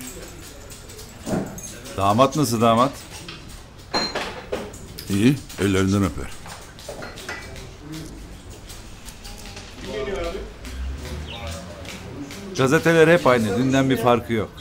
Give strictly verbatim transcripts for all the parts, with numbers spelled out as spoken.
Damat nasıl damat? İyi, ellerinden öper. Gazeteler hep aynı. Dünden bir farkı yok.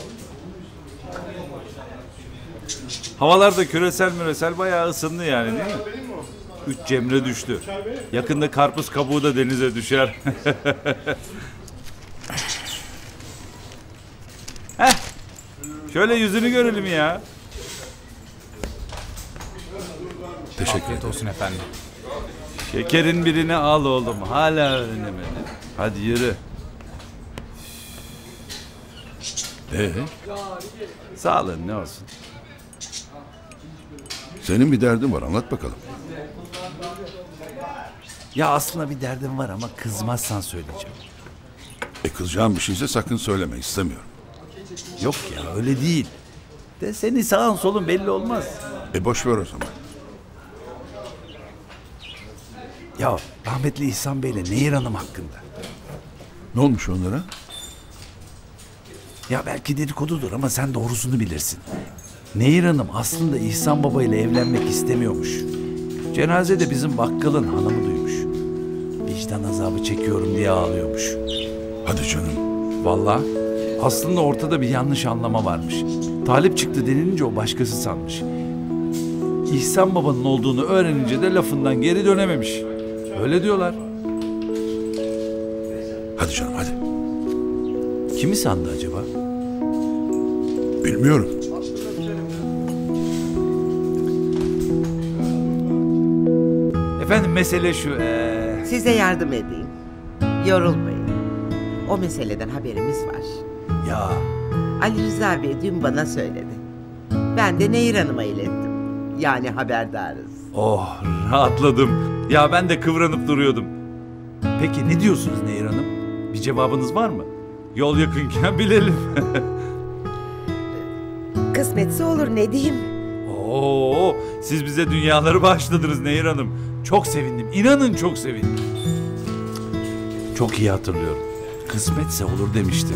Havalar da küresel müresel bayağı ısındı yani değil mi? Üç Cemre düştü. Yakında karpuz kabuğu da denize düşer. Heh. Şöyle yüzünü görelim ya. Teşekkür Afiyet ederim. olsun efendim. Şekerin birini al oğlum. Hala öğrenemedin. Hadi yürü. Ee, Sağlığın ne olsun. senin bir derdin var, anlat bakalım. Ya aslında bir derdim var ama kızmazsan söyleyeceğim. E kızacağım bir şeyse sakın söyleme, istemiyorum. Yok ya öyle değil. De senin sağın solun belli olmaz. E boş ver o zaman. Ya rahmetli İhsan Bey'le Nehir Hanım hakkında. Ne olmuş onlara? Ya belki dedikodudur ama sen doğrusunu bilirsin. Nehir Hanım aslında İhsan Baba ile evlenmek istemiyormuş. Cenazede bizim bakkalın hanımı duymuş. Vicdan azabı çekiyorum diye ağlıyormuş. Hadi canım. Vallahi aslında ortada bir yanlış anlama varmış. Talip çıktı denilince o başkası sanmış. İhsan Baba'nın olduğunu öğrenince de lafından geri dönememiş. Öyle diyorlar. Hadi canım hadi. Kimi sandı acaba? Bilmiyorum. Efendim mesele şu. Ee... Size yardım edeyim. Yorulmayın. O meseleden haberimiz var. Ya Ali Rıza Bey dün bana söyledi. Ben de Nehir Hanım'a ilettim. Yani haberdarız. oh rahatladım. Ya ben de kıvranıp duruyordum. Peki ne diyorsunuz Nehir Hanım? Bir cevabınız var mı? Yol yakınken bilelim. Kısmetse olur ne diyeyim. Oo, siz bize dünyaları bağışladınız Nehir Hanım. Çok sevindim. İnanın çok sevindim. Çok iyi hatırlıyorum. Kısmetse olur demişti.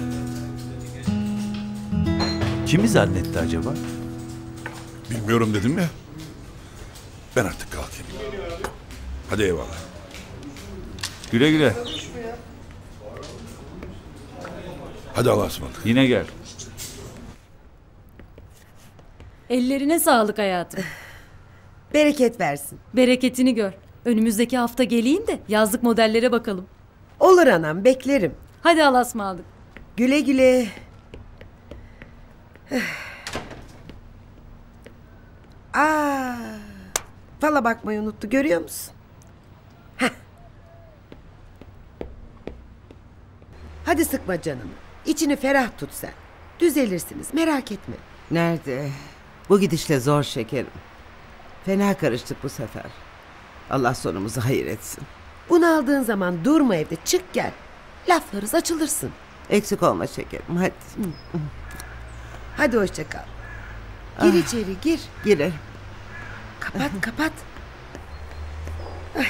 Kimi zannetti acaba? Bilmiyorum dedim ya. Ben artık kalkayım. Hadi eyvallah. Güle güle. Hadi Allah'a ısmarladık. Yine gel. Ellerine sağlık hayatım. Bereket versin. Bereketini gör. Önümüzdeki hafta geleyim de yazlık modellere bakalım. Olur anam beklerim. Hadi Allah'a ısmarladık. Güle güle. Aa, fala bakmayı unuttu görüyor musun? Heh. Hadi sıkma canını. İçini ferah tut sen. Düzelirsiniz merak etme. Nerede? Bu gidişle zor şekerim. Fena karıştık bu sefer. Allah sonumuzu hayır etsin. Bunu aldığın zaman durma evde çık gel. Laflarız açılırsın. Eksik olma şekerim hadi. Hadi hoşça kal. Gir içeri gir. Girerim. Kapat kapat. Ay.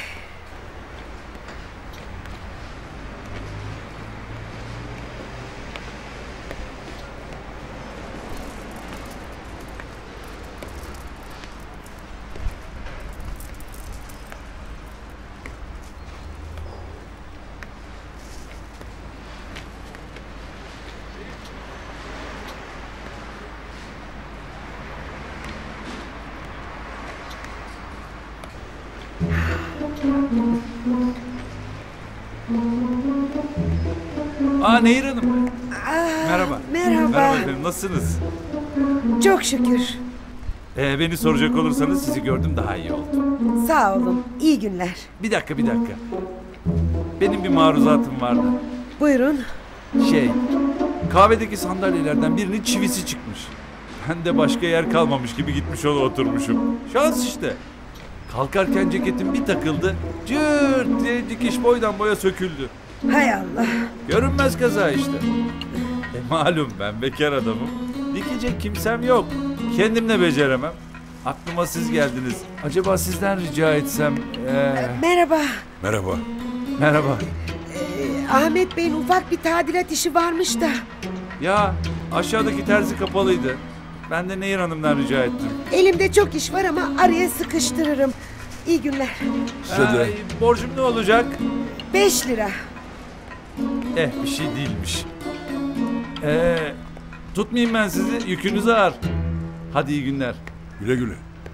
Aa Nehir Hanım. Merhaba. merhaba. Merhaba efendim nasılsınız? Çok şükür. Ee, beni soracak olursanız sizi gördüm daha iyi oldu. Sağ olun. İyi günler. Bir dakika bir dakika. Benim bir maruzatım vardı. Buyurun. Şey, kahvedeki sandalyelerden birinin çivisi çıkmış. Ben de başka yer kalmamış gibi gitmiş ona oturmuşum. Şans işte. Kalkarken ceketim bir takıldı. Cırt diye dikiş boydan boya söküldü. Hay Allah. Görünmez kaza işte. E malum ben bekar adamım. Dikecek kimsem yok. Kendim de beceremem. Aklıma siz geldiniz. Acaba sizden rica etsem... Ee... Merhaba. Merhaba. Merhaba. Ahmet Bey'in ufak bir tadilat işi varmış da. Ya Aşağıdaki terzi kapalıydı. Ben de Nehir Hanım'dan rica ettim. Elimde çok iş var ama araya sıkıştırırım. İyi günler. Size de. Ay, borcum ne olacak? Beş lira. Eh bir şey değilmiş. Ee, tutmayayım ben sizi. Yükünüz ağır. Hadi iyi günler. Güle güle.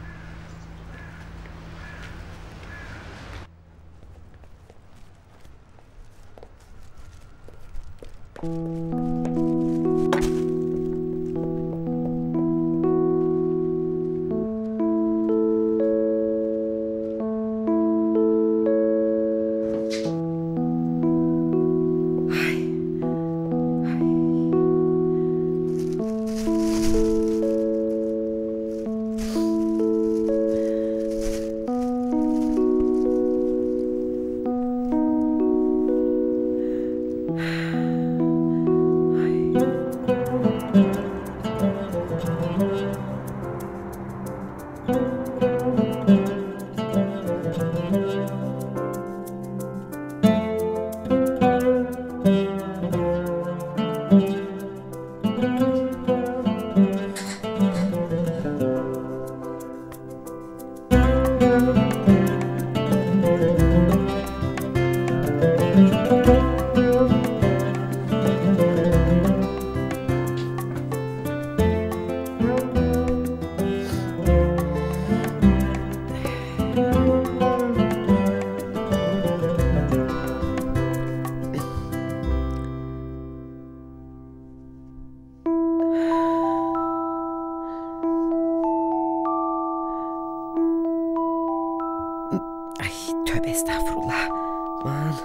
Ay tövbe estağfurullah. Aman.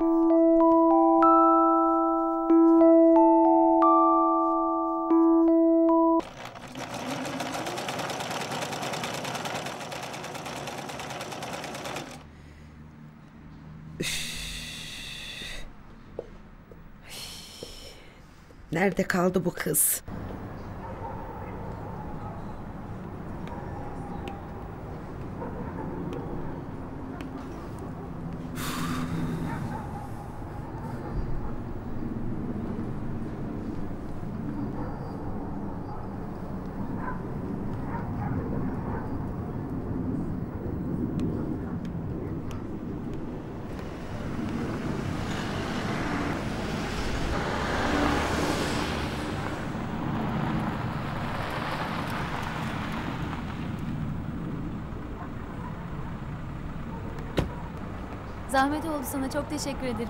Nerede kaldı bu kız? Zahmet oldu sana. Çok teşekkür ederim.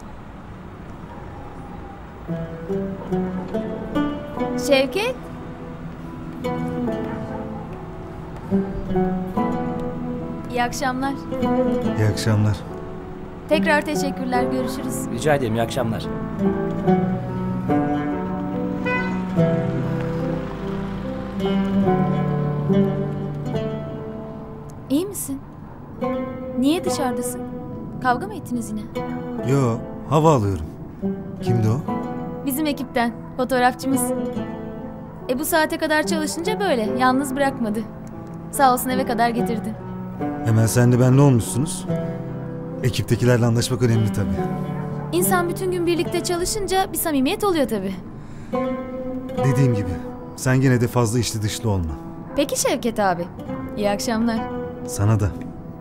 Şevket? İyi akşamlar. İyi akşamlar. Tekrar teşekkürler. Görüşürüz. Rica ederim, iyi akşamlar. İyi misin? Niye dışarıdasın? Kavga mı ettiniz yine? Yo, hava alıyorum. Kimdi o? Bizim ekipten. Fotoğrafçımız. E bu saate kadar çalışınca böyle. Yalnız bırakmadı. Sağ olsun eve kadar getirdi. Hemen sen de benimle olmuşsunuz. Ekiptekilerle anlaşmak önemli tabii. İnsan bütün gün birlikte çalışınca bir samimiyet oluyor tabii. Dediğim gibi, sen gene de fazla içli dışlı olma. Peki Şevket abi. İyi akşamlar. Sana da.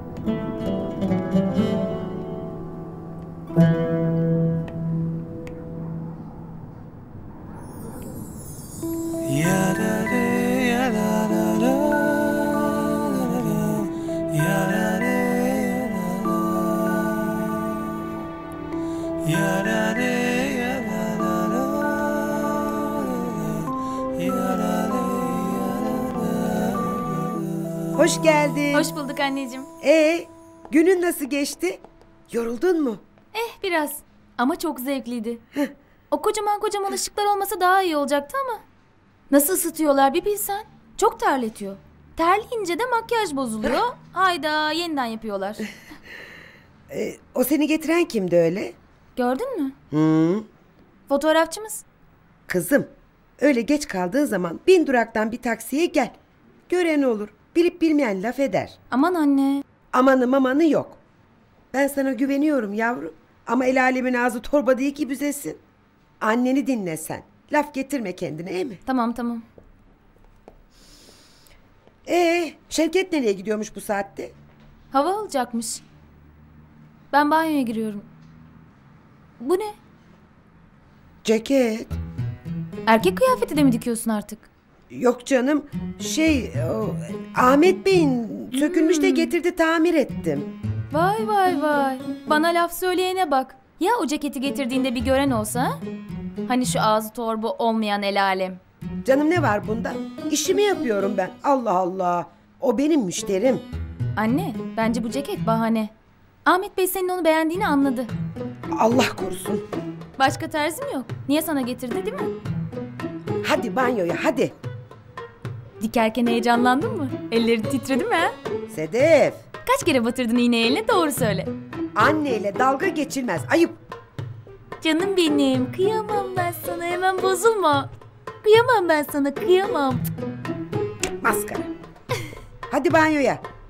Hoş geldin. Hoş bulduk anneciğim. Ee, günün nasıl geçti? Yoruldun mu? Eh biraz. Ama çok zevkliydi. O kocaman kocaman ışıklar olmasa daha iyi olacaktı ama. Nasıl ısıtıyorlar bir bilsen. Çok terletiyor. Terleyince de makyaj bozuluyor. Hayda yeniden yapıyorlar. Ee, o seni getiren kimdi öyle? Gördün mü? Hı. Fotoğrafçımız. Kızım, öyle geç kaldığın zaman bin duraktan bir taksiye gel. Gören olur, bilip bilmeyen laf eder. Aman anne. Amanı mamanı yok. Ben sana güveniyorum yavrum. Ama el alemin ağzı torba değil ki büzesin. Anneni dinle sen. Laf getirme kendine, iyi mi? Tamam tamam. Ee, Şevket nereye gidiyormuş bu saatte? Hava alacakmış. Ben banyoya giriyorum. Bu ne? Ceket. Erkek kıyafeti de mi dikiyorsun artık? Yok canım. Şey, o, Ahmet Bey'in sökülmüş de getirdi, tamir ettim. Vay vay vay. Bana laf söyleyene bak. Ya o ceketi getirdiğinde bir gören olsa? Ha? Hani şu ağzı torba olmayan el alem. Canım ne var bunda? İşimi yapıyorum ben. Allah Allah. O benim müşterim. Anne, bence bu ceket bahane. Ahmet Bey senin onu beğendiğini anladı. Allah korusun. Başka terzim yok. Niye sana getirdi, değil mi? Hadi banyoya, hadi. Dikerken heyecanlandın mı? Ellerin titredi mi ha? Sedef. Kaç kere batırdın iğneyi eline, doğru söyle. Anneyle dalga geçilmez. Ayıp. Canım benim, kıyamam ben sana, hemen bozulma. Kıyamam ben sana, kıyamam. Maskara. Hadi banyoya.